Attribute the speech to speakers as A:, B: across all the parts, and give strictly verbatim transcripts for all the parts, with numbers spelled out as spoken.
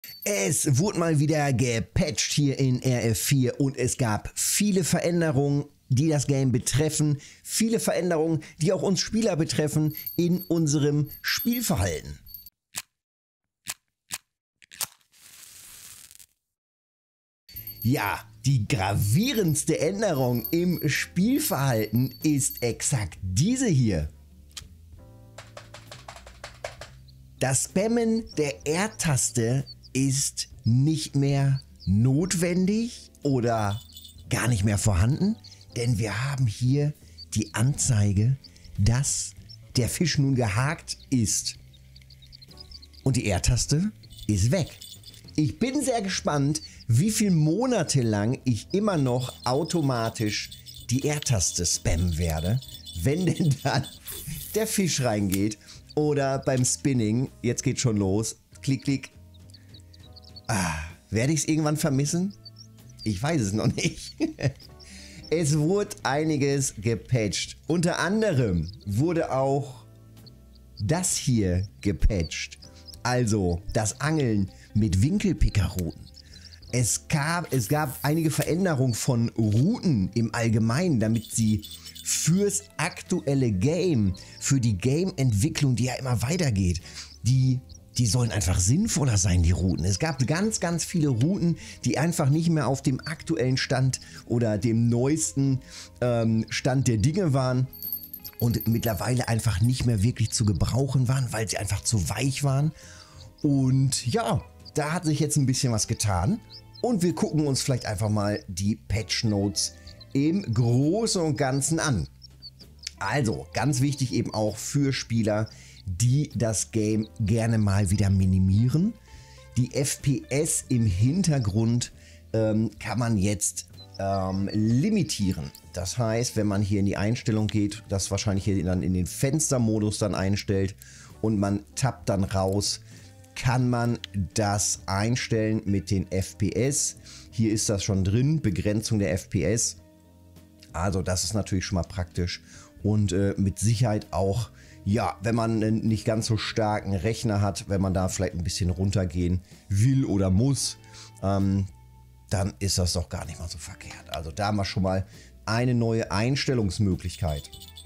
A: Es wurde mal wieder gepatcht hier in R F vier und es gab viele Veränderungen, die das Game betreffen. Viele Veränderungen, die auch uns Spieler betreffen in unserem Spielverhalten. Ja, die gravierendste Änderung im Spielverhalten ist exakt diese hier. Das Spammen der R-Taste ist nicht mehr notwendig oder gar nicht mehr vorhanden, denn wir haben hier die Anzeige, dass der Fisch nun gehakt ist. Und die R-Taste ist weg. Ich bin sehr gespannt, wie viele Monate lang ich immer noch automatisch die R-Taste spammen werde, wenn denn dann der Fisch reingeht oder beim Spinning, jetzt geht schon los, klick, klick. Ah, werde ich es irgendwann vermissen? Ich weiß es noch nicht. Es wurde einiges gepatcht. Unter anderem wurde auch das hier gepatcht. Also das Angeln mit Winkelpickerrouten. Es gab, es gab einige Veränderungen von Routen im Allgemeinen, damit sie fürs aktuelle Game, für die Game-Entwicklung, die ja immer weitergeht, die, die sollen einfach sinnvoller sein, die Routen. Es gab ganz, ganz viele Routen, die einfach nicht mehr auf dem aktuellen Stand oder dem neuesten ähm, Stand der Dinge waren und mittlerweile einfach nicht mehr wirklich zu gebrauchen waren, weil sie einfach zu weich waren. Und ja, da hat sich jetzt ein bisschen was getan. Und wir gucken uns vielleicht einfach mal die Patch Notes im Großen und Ganzen an. Also, ganz wichtig eben auch für Spieler, die das Game gerne mal wieder minimieren. Die F P S im Hintergrund ähm, kann man jetzt ähm, limitieren. Das heißt, wenn man hier in die Einstellung geht, das wahrscheinlich hier dann in den Fenstermodus dann einstellt und man tappt dann raus, kann man das einstellen mit den F P S. Hier ist das schon drin, Begrenzung der F P S. Also das ist natürlich schon mal praktisch und äh, mit Sicherheit auch, ja, wenn man einen nicht ganz so starken Rechner hat, wenn man da vielleicht ein bisschen runtergehen will oder muss, ähm, dann ist das doch gar nicht mal so verkehrt. Also da haben wir schon mal eine neue Einstellungsmöglichkeit.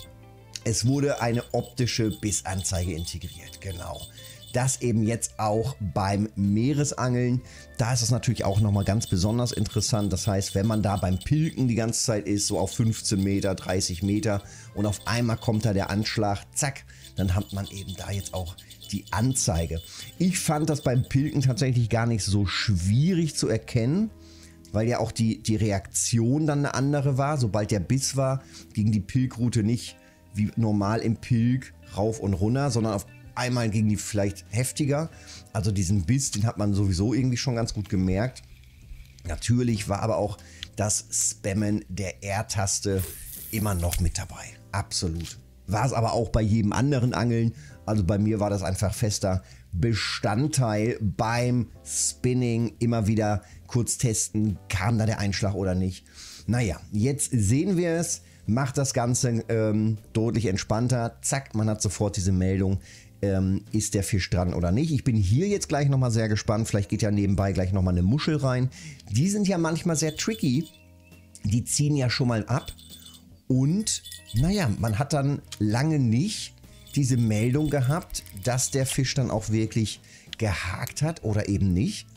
A: Es wurde eine optische Bissanzeige integriert, genau. Das eben jetzt auch beim Meeresangeln. Da ist es natürlich auch nochmal ganz besonders interessant. Das heißt, wenn man da beim Pilken die ganze Zeit ist, so auf fünfzehn Meter, dreißig Meter und auf einmal kommt da der Anschlag, zack, dann hat man eben da jetzt auch die Anzeige. Ich fand das beim Pilken tatsächlich gar nicht so schwierig zu erkennen, weil ja auch die, die Reaktion dann eine andere war. Sobald der Biss war, ging die Pilkroute nicht wie normal im Pilk rauf und runter, sondern auf einmal ging die vielleicht heftiger. Also diesen Biss, den hat man sowieso irgendwie schon ganz gut gemerkt. Natürlich war aber auch das Spammen der R-Taste immer noch mit dabei. Absolut. War es aber auch bei jedem anderen Angeln. Also bei mir war das einfach fester Bestandteil beim Spinning. Immer wieder kurz testen, kam da der Einschlag oder nicht. Naja, jetzt sehen wir es. Macht das Ganze ähm, deutlich entspannter. Zack, man hat sofort diese Meldung. Ähm, ist der Fisch dran oder nicht. Ich bin hier jetzt gleich nochmal sehr gespannt. Vielleicht geht ja nebenbei gleich nochmal eine Muschel rein. Die sind ja manchmal sehr tricky. Die ziehen ja schon mal ab. Und naja, man hat dann lange nicht diese Meldung gehabt, dass der Fisch dann auch wirklich gehakt hat oder eben nicht.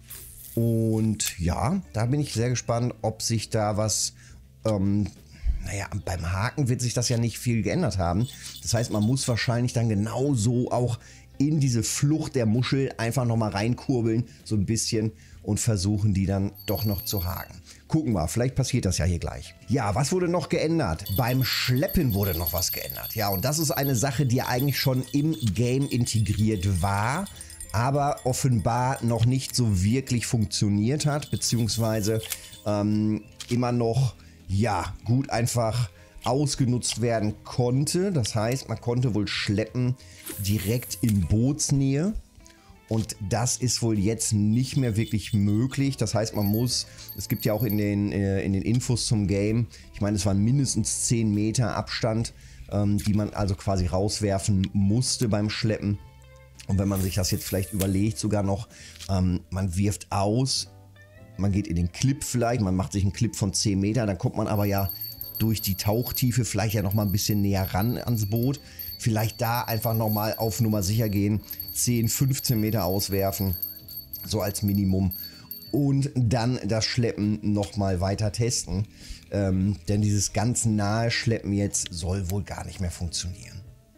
A: Und ja, da bin ich sehr gespannt, ob sich da was... Ähm, Naja, beim Haken wird sich das ja nicht viel geändert haben. Das heißt, man muss wahrscheinlich dann genauso auch in diese Flucht der Muschel einfach nochmal reinkurbeln, so ein bisschen, und versuchen, die dann doch noch zu haken. Gucken wir, vielleicht passiert das ja hier gleich. Ja, was wurde noch geändert? Beim Schleppen wurde noch was geändert. Ja, und das ist eine Sache, die eigentlich schon im Game integriert war, aber offenbar noch nicht so wirklich funktioniert hat, beziehungsweise ähm, immer noch... ja, gut einfach ausgenutzt werden konnte. Das heißt, man konnte wohl schleppen direkt in Bootsnähe. Und das ist wohl jetzt nicht mehr wirklich möglich. Das heißt, man muss, es gibt ja auch in den, äh, in den Infos zum Game, ich meine, es waren mindestens zehn Meter Abstand, ähm, die man also quasi rauswerfen musste beim Schleppen. Und wenn man sich das jetzt vielleicht überlegt, sogar noch, ähm, man wirft aus, man geht in den Clip vielleicht, man macht sich einen Clip von zehn Meter, dann kommt man aber ja durch die Tauchtiefe vielleicht ja noch mal ein bisschen näher ran ans Boot. Vielleicht da einfach nochmal auf Nummer sicher gehen, zehn, fünfzehn Meter auswerfen, so als Minimum. Und dann das Schleppen nochmal weiter testen. Ähm, denn dieses ganz nahe Schleppen jetzt soll wohl gar nicht mehr funktionieren.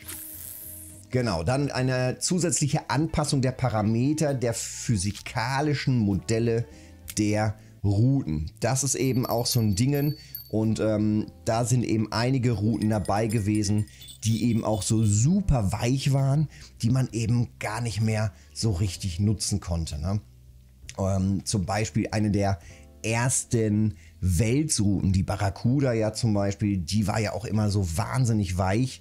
A: Genau, dann eine zusätzliche Anpassung der Parameter der physikalischen Modelle der Routen. Das ist eben auch so ein Ding. Und ähm, da sind eben einige Routen dabei gewesen, die eben auch so super weich waren, die man eben gar nicht mehr so richtig nutzen konnte. Ne? Ähm, zum Beispiel eine der ersten Welsrouten, die Barracuda ja zum Beispiel, die war ja auch immer so wahnsinnig weich.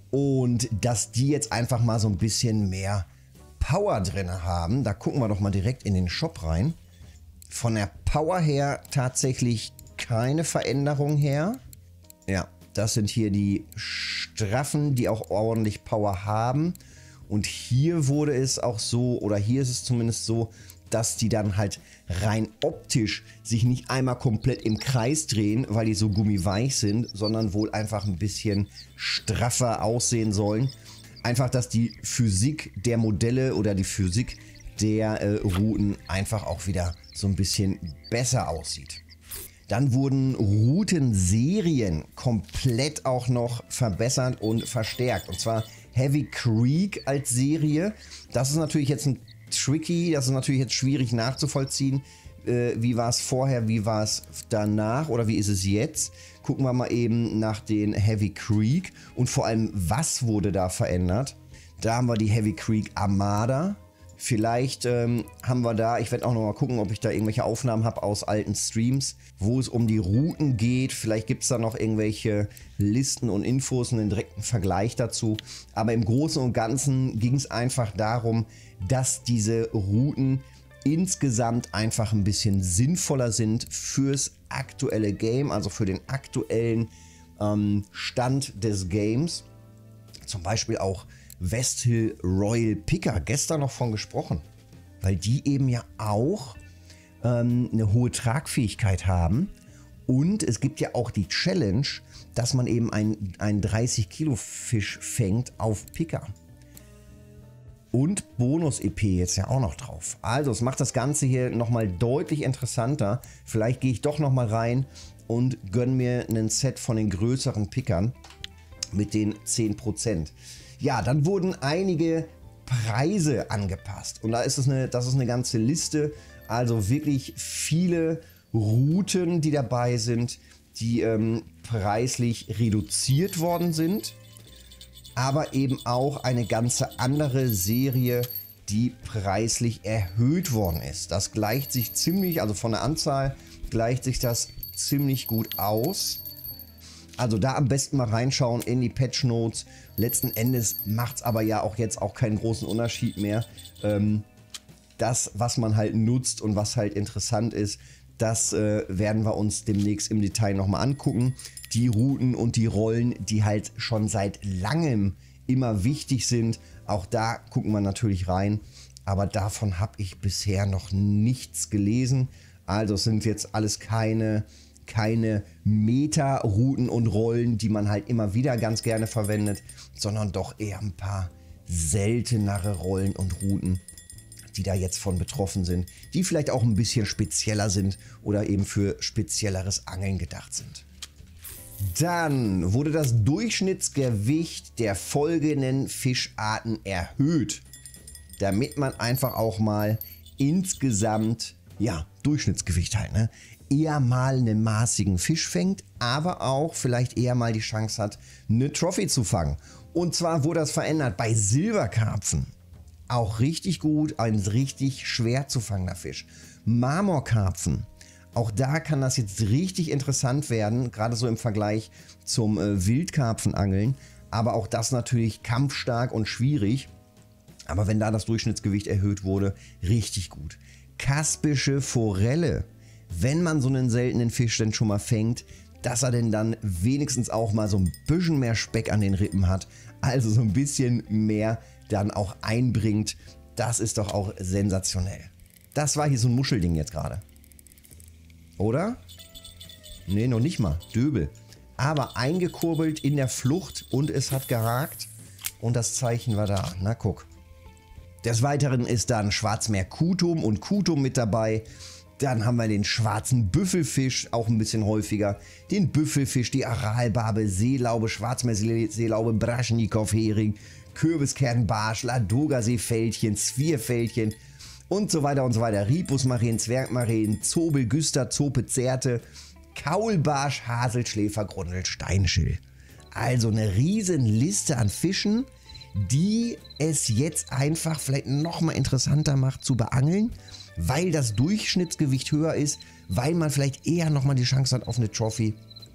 A: Und dass die jetzt einfach mal so ein bisschen mehr Power drin haben, da gucken wir doch mal direkt in den Shop rein. Von der Power her tatsächlich keine Veränderung her. Ja, das sind hier die straffen, die auch ordentlich Power haben. Und hier wurde es auch so, oder hier ist es zumindest so, dass die dann halt rein optisch sich nicht einmal komplett im Kreis drehen, weil die so gummiweich sind, sondern wohl einfach ein bisschen straffer aussehen sollen. Einfach, dass die Physik der Modelle oder die Physik der äh, Routen einfach auch wieder so ein bisschen besser aussieht. Dann wurden Routenserien komplett auch noch verbessert und verstärkt. Und zwar Heavy Creek als Serie. Das ist natürlich jetzt ein tricky, das ist natürlich jetzt schwierig nachzuvollziehen. Äh, wie war es vorher, wie war es danach oder wie ist es jetzt? Gucken wir mal eben nach den Heavy Creek und vor allem, was wurde da verändert? Da haben wir die Heavy Creek Armada. Vielleicht ähm, haben wir da, ich werde auch noch mal gucken, ob ich da irgendwelche Aufnahmen habe aus alten Streams, wo es um die Routen geht. Vielleicht gibt es da noch irgendwelche Listen und Infos und einen direkten Vergleich dazu. Aber im Großen und Ganzen ging es einfach darum, dass diese Routen insgesamt einfach ein bisschen sinnvoller sind fürs aktuelle Game, also für den aktuellen ähm, Stand des Games. Zum Beispiel auch Westhill Royal Picker, gestern noch von gesprochen, weil die eben ja auch ähm, eine hohe Tragfähigkeit haben und es gibt ja auch die Challenge, dass man eben einen, einen dreißig Kilo Fisch fängt auf Picker. Und Bonus-E P jetzt ja auch noch drauf. Also es macht das Ganze hier nochmal deutlich interessanter. Vielleicht gehe ich doch nochmal rein und gönne mir ein Set von den größeren Pickern mit den zehn Prozent. Ja, dann wurden einige Preise angepasst. Und da ist es eine, das ist eine ganze Liste. Also wirklich viele Routen, die dabei sind, die ähm, preislich reduziert worden sind. Aber eben auch eine ganze andere Serie, die preislich erhöht worden ist. Das gleicht sich ziemlich, also von der Anzahl gleicht sich das ziemlich gut aus. Also da am besten mal reinschauen in die Patch Notes. Letzten Endes macht es aber ja auch jetzt auch keinen großen Unterschied mehr. Ähm, das, was man halt nutzt und was halt interessant ist, das äh, werden wir uns demnächst im Detail nochmal angucken. Die Routen und die Rollen, die halt schon seit langem immer wichtig sind. Auch da gucken wir natürlich rein. Aber davon habe ich bisher noch nichts gelesen. Also es sind jetzt alles keine... keine Meta-Routen und Rollen, die man halt immer wieder ganz gerne verwendet, sondern doch eher ein paar seltenere Rollen und Routen, die da jetzt von betroffen sind, die vielleicht auch ein bisschen spezieller sind oder eben für spezielleres Angeln gedacht sind. Dann wurde das Durchschnittsgewicht der folgenden Fischarten erhöht, damit man einfach auch mal insgesamt, ja, Durchschnittsgewicht halt, ne? eher mal einen maßigen Fisch fängt, aber auch vielleicht eher mal die Chance hat, eine Trophy zu fangen. Und zwar wurde das verändert bei Silberkarpfen. Auch richtig gut, ein richtig schwer zu fangender Fisch. Marmorkarpfen, auch da kann das jetzt richtig interessant werden, gerade so im Vergleich zum äh, Wildkarpfenangeln. Aber auch das natürlich kampfstark und schwierig. Aber wenn da das Durchschnittsgewicht erhöht wurde, richtig gut. Kaspische Forelle. Wenn man so einen seltenen Fisch denn schon mal fängt, dass er denn dann wenigstens auch mal so ein bisschen mehr Speck an den Rippen hat, also so ein bisschen mehr dann auch einbringt. Das ist doch auch sensationell. Das war hier so ein Muschelding jetzt gerade. Oder? Ne, noch nicht mal. Döbel. Aber eingekurbelt in der Flucht und es hat geragt. Und das Zeichen war da. Na, guck. Des Weiteren ist dann Schwarzmeer-Kutum und Kutum mit dabei. Dann haben wir den schwarzen Büffelfisch, auch ein bisschen häufiger. Den Büffelfisch, die Aralbarbe, Seelaube, Schwarzmeerseelaube, Braschnikow-Hering, Kürbiskernbarsch, Ladoga-Seefältchen, Zwirfältchen und so weiter und so weiter. Ripusmaren, Zwergmaren, Zobel, Güster, Zope, Zerte, Kaulbarsch, Hasel, Schläfer, Grundel, Steinschill. Also eine riesen Liste an Fischen, die es jetzt einfach vielleicht nochmal interessanter macht zu beangeln, weil das Durchschnittsgewicht höher ist, weil man vielleicht eher nochmal die Chance hat auf eine Trophy.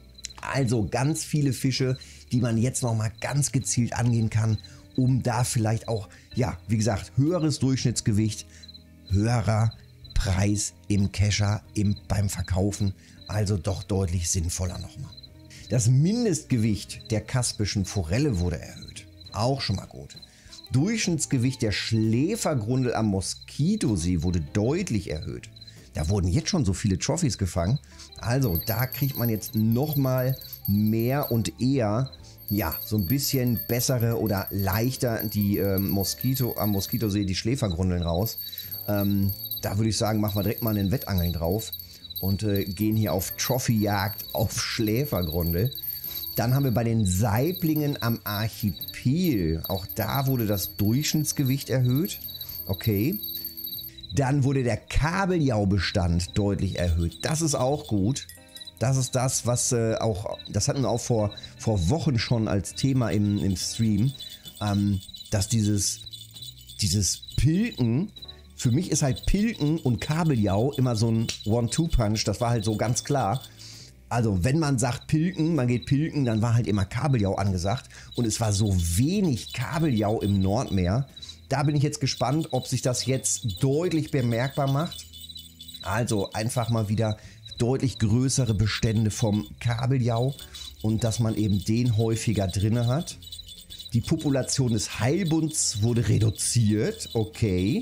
A: Also ganz viele Fische, die man jetzt nochmal ganz gezielt angehen kann, um da vielleicht auch, ja, wie gesagt, höheres Durchschnittsgewicht, höherer Preis im Kescher, im, beim Verkaufen, also doch deutlich sinnvoller nochmal. Das Mindestgewicht der kaspischen Forelle wurde erhöht, auch schon mal gut. Durchschnittsgewicht der Schläfergrundel am Moskitosee wurde deutlich erhöht. Da wurden jetzt schon so viele Trophys gefangen. Also da kriegt man jetzt nochmal mehr und eher, ja, so ein bisschen bessere oder leichter die ähm, Moskito, am Moskitosee die Schläfergrundeln raus. Ähm, da würde ich sagen, machen wir direkt mal einen Wettangeln drauf und äh, gehen hier auf Trophyjagd auf Schläfergrundel. Dann haben wir bei den Saiblingen am Archipel, auch da wurde das Durchschnittsgewicht erhöht. Okay. Dann wurde der Kabeljaubestand deutlich erhöht. Das ist auch gut. Das ist das, was äh, auch, das hatten wir auch vor, vor Wochen schon als Thema im, im Stream, ähm, dass dieses, dieses Pilken, für mich ist halt Pilken und Kabeljau immer so ein One-Two-Punch, das war halt so ganz klar. Also wenn man sagt Pilken, man geht Pilken, dann war halt immer Kabeljau angesagt und es war so wenig Kabeljau im Nordmeer. Da bin ich jetzt gespannt, ob sich das jetzt deutlich bemerkbar macht. Also einfach mal wieder deutlich größere Bestände vom Kabeljau und dass man eben den häufiger drin hat. Die Population des Heilbunds wurde reduziert. Okay,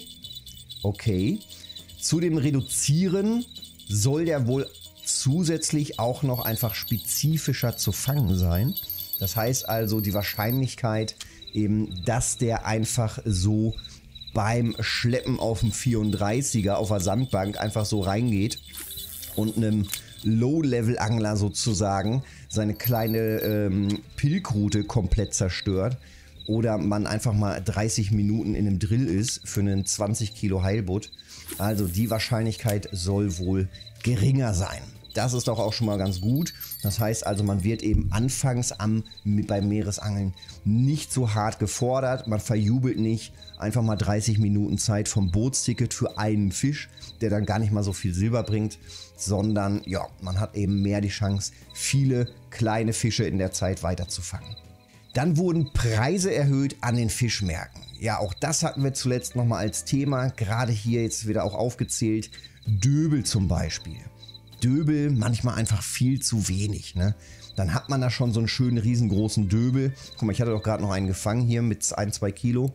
A: okay. Zu dem Reduzieren soll der wohl zusätzlich auch noch einfach spezifischer zu fangen sein. Das heißt also die Wahrscheinlichkeit eben, dass der einfach so beim Schleppen auf dem vierunddreißiger auf der Sandbank einfach so reingeht und einem Low-Level-Angler sozusagen seine kleine ähm, Pilkroute komplett zerstört oder man einfach mal dreißig Minuten in einem Drill ist für einen zwanzig Kilo Heilbutt. Also die Wahrscheinlichkeit soll wohl geringer sein. Das ist doch auch schon mal ganz gut. Das heißt also, man wird eben anfangs am, beim Meeresangeln nicht so hart gefordert. Man verjubelt nicht einfach mal dreißig Minuten Zeit vom Bootsticket für einen Fisch, der dann gar nicht mal so viel Silber bringt, sondern ja, man hat eben mehr die Chance, viele kleine Fische in der Zeit weiter zu fangen. Dann wurden Preise erhöht an den Fischmärkten. Ja, auch das hatten wir zuletzt nochmal als Thema, gerade hier jetzt wieder auch aufgezählt. Döbel zum Beispiel. Döbel manchmal einfach viel zu wenig, ne? Dann hat man da schon so einen schönen riesengroßen Döbel. Guck mal, ich hatte doch gerade noch einen gefangen hier mit ein, zwei Kilo.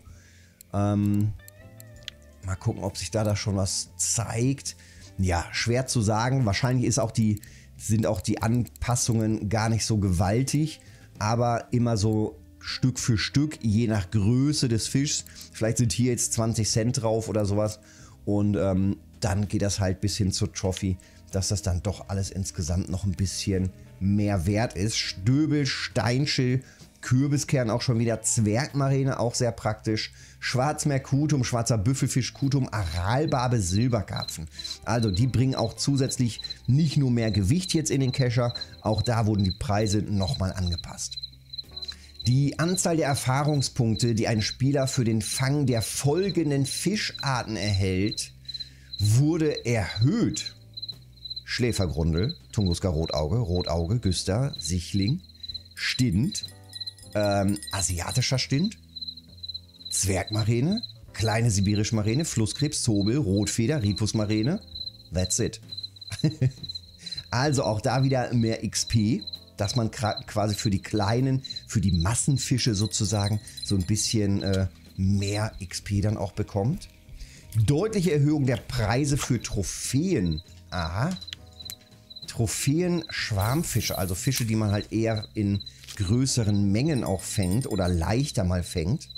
A: Ähm, mal gucken, ob sich da, da schon was zeigt. Ja, schwer zu sagen. Wahrscheinlich ist auch die, sind auch die Anpassungen gar nicht so gewaltig, aber immer so Stück für Stück, je nach Größe des Fischs. Vielleicht sind hier jetzt zwanzig Cent drauf oder sowas. Und ähm, dann geht das halt bis hin zur Trophy, dass das dann doch alles insgesamt noch ein bisschen mehr wert ist. Stöbel, Steinschill, Kürbiskern auch schon wieder, Zwergmarine auch sehr praktisch, Schwarzmeer-Kutum, schwarzer Büffelfisch, Kutum, Aralbarbe, Silberkarpfen. Also die bringen auch zusätzlich nicht nur mehr Gewicht jetzt in den Kescher, auch da wurden die Preise nochmal angepasst. Die Anzahl der Erfahrungspunkte, die ein Spieler für den Fang der folgenden Fischarten erhält, wurde erhöht. Schläfergrundel, Tunguska Rotauge, Rotauge, Güster, Sichling, Stint, ähm, asiatischer Stint, Zwergmarine, kleine sibirische Marine, Flusskrebs, Zobel, Rotfeder, Ripusmarine. That's it. Also auch da wieder mehr X P, dass man quasi für die kleinen, für die Massenfische sozusagen so ein bisschen äh, mehr X P dann auch bekommt. Deutliche Erhöhung der Preise für Trophäen. Aha. Trophäen Schwarmfische, also Fische, die man halt eher in größeren Mengen auch fängt oder leichter mal fängt.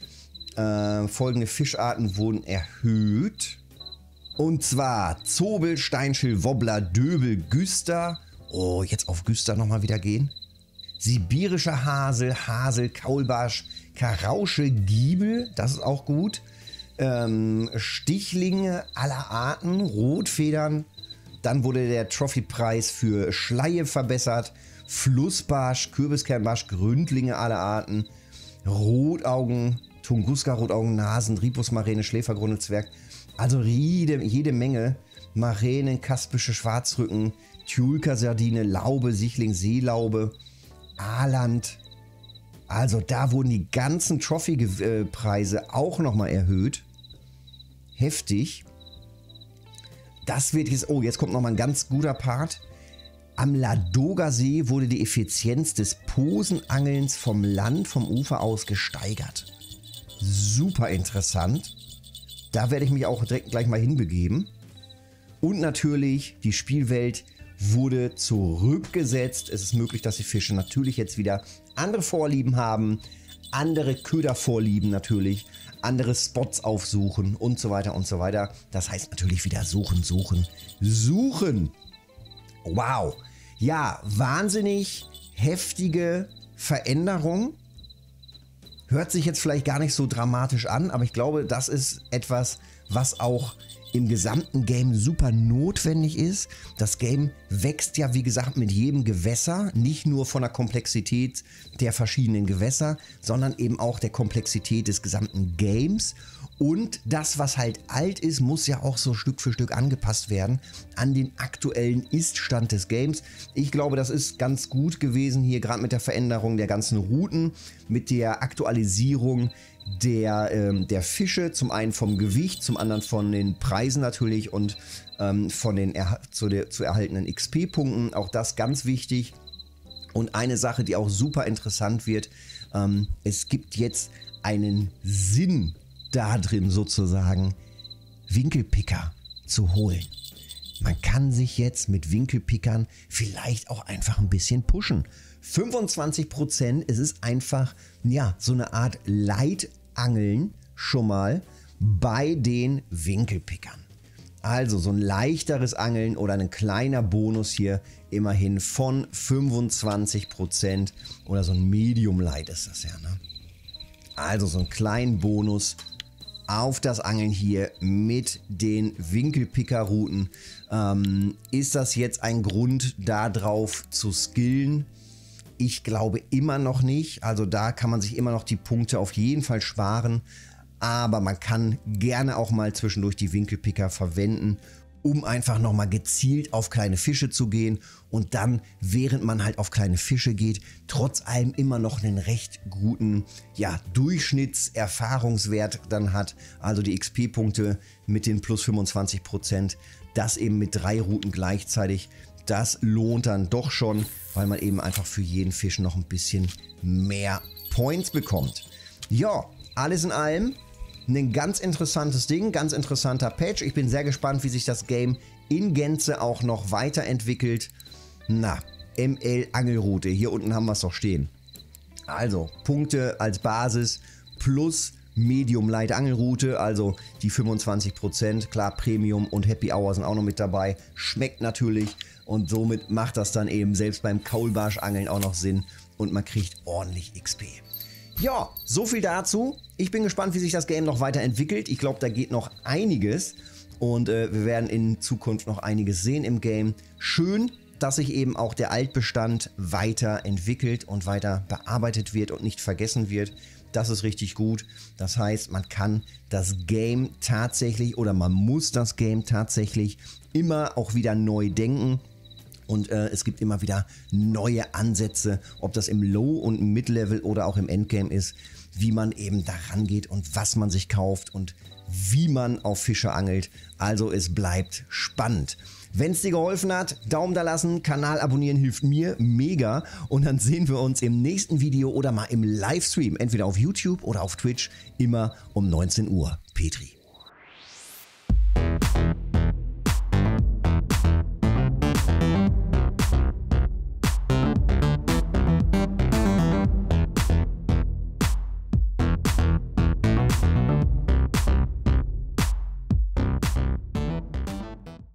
A: Äh, folgende Fischarten wurden erhöht. Und zwar Zobel, Steinschill, Wobbler, Döbel, Güster. Oh, jetzt auf Güster nochmal wieder gehen. Sibirischer Hasel, Hasel, Kaulbarsch, Karausche, Giebel, das ist auch gut. Ähm, Stichlinge aller Arten, Rotfedern. Dann wurde der Trophy-Preis für Schleie verbessert. Flussbarsch, Kürbiskernbarsch, Gründlinge aller Arten. Rotaugen, Tunguska, Rotaugen, Nasen, Ripusmaräne, Schläfergrundelzwerg. Also jede, jede Menge. Maränen, kaspische Schwarzrücken, Tjulka-Sardine, Laube, Sichling, Seelaube, Aaland. Also da wurden die ganzen Trophy-Preise auch nochmal erhöht. Heftig. Das wird jetzt, oh, jetzt kommt nochmal ein ganz guter Part. Am Ladoga-See wurde die Effizienz des Posenangelns vom Land, vom Ufer aus gesteigert. Super interessant. Da werde ich mich auch direkt gleich mal hinbegeben. Und natürlich, die Spielwelt wurde zurückgesetzt. Es ist möglich, dass die Fische natürlich jetzt wieder andere Vorlieben haben, andere Ködervorlieben natürlich, andere Spots aufsuchen und so weiter und so weiter. Das heißt natürlich wieder suchen, suchen, suchen. Wow. Ja, wahnsinnig heftige Veränderung. Hört sich jetzt vielleicht gar nicht so dramatisch an, aber ich glaube, das ist etwas, was auch im gesamten Game super notwendig ist. Das Game wächst ja, wie gesagt, mit jedem Gewässer, nicht nur von der Komplexität der verschiedenen Gewässer, sondern eben auch der Komplexität des gesamten Games. Und das, was halt alt ist, muss ja auch so Stück für Stück angepasst werden an den aktuellen Ist-Stand des Games. Ich glaube, das ist ganz gut gewesen hier, gerade mit der Veränderung der ganzen Routen, mit der Aktualisierung der, ähm, der Fische, zum einen vom Gewicht, zum anderen von den Preisen natürlich und ähm, von den er zu, der, zu erhaltenen X P-Punkten. Auch das ganz wichtig. Und eine Sache, die auch super interessant wird, ähm, es gibt jetzt einen Sinn da drin sozusagen, Winkelpicker zu holen. Man kann sich jetzt mit Winkelpickern vielleicht auch einfach ein bisschen pushen. fünfundzwanzig Prozent, es ist einfach, ja, so eine Art Leitangeln schon mal bei den Winkelpickern. Also so ein leichteres Angeln oder ein kleiner Bonus hier immerhin von fünfundzwanzig Prozent oder so ein Medium Light ist das ja, ne? Also so einen kleinen Bonus auf das Angeln hier mit den Winkelpicker-Routen. Ähm, ist das jetzt ein Grund, darauf zu skillen? Ich glaube immer noch nicht. Also da kann man sich immer noch die Punkte auf jeden Fall sparen. Aber man kann gerne auch mal zwischendurch die Winkelpicker verwenden, um einfach nochmal gezielt auf kleine Fische zu gehen und dann, während man halt auf kleine Fische geht, trotz allem immer noch einen recht guten, ja, Durchschnittserfahrungswert dann hat. Also die X P-Punkte mit den plus fünfundzwanzig Prozent, das eben mit drei Routen gleichzeitig, das lohnt dann doch schon, weil man eben einfach für jeden Fisch noch ein bisschen mehr Points bekommt. Ja, alles in allem ein ganz interessantes Ding, ganz interessanter Patch. Ich bin sehr gespannt, wie sich das Game in Gänze auch noch weiterentwickelt. Na, M L Angelroute, hier unten haben wir es doch stehen. Also, Punkte als Basis plus Medium Light Angelroute, also die fünfundzwanzig Prozent. Klar, Premium und Happy Hour sind auch noch mit dabei. Schmeckt natürlich und somit macht das dann eben selbst beim Kaulbarschangeln auch noch Sinn und man kriegt ordentlich X P. Ja, so viel dazu. Ich bin gespannt, wie sich das Game noch weiterentwickelt. Ich glaube, da geht noch einiges und äh, wir werden in Zukunft noch einiges sehen im Game. Schön, dass sich eben auch der Altbestand weiterentwickelt und weiter bearbeitet wird und nicht vergessen wird. Das ist richtig gut. Das heißt, man kann das Game tatsächlich oder man muss das Game tatsächlich immer auch wieder neu denken. Und äh, es gibt immer wieder neue Ansätze, ob das im Low- und im Mid-Level oder auch im Endgame ist. wie man eben da rangeht und was man sich kauft und wie man auf Fische angelt. Also es bleibt spannend. Wenn es dir geholfen hat, Daumen da lassen, Kanal abonnieren hilft mir mega. Und dann sehen wir uns im nächsten Video oder mal im Livestream, entweder auf YouTube oder auf Twitch, immer um neunzehn Uhr. Petri.